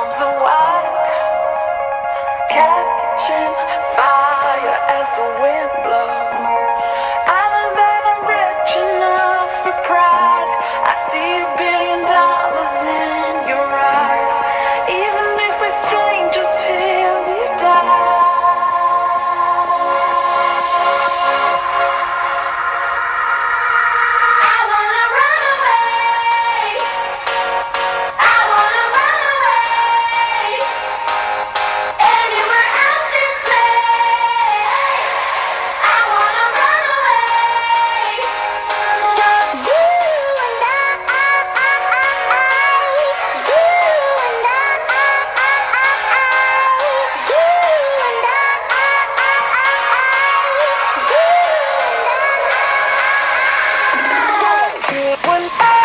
arms are wide, catching fire as the wind blows. I know that I'm rich enough for pride. I see $1 billion in your eyes, even if we're strangers till we die. I wanna run away. I wanna run away. Anywhere out this place. I wanna run away. Just you and you and you and just you and